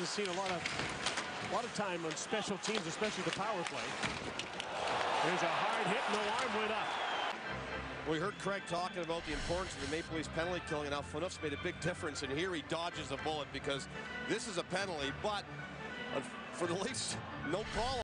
has seen a lot of time on special teams, especially the power play. There's a hard hit, and the arm went up. We heard Craig talking about the importance of the Maple Leafs penalty killing, and how Phaneuf's made a big difference. And here he dodges a bullet because this is a penalty, but for the Leafs, no call.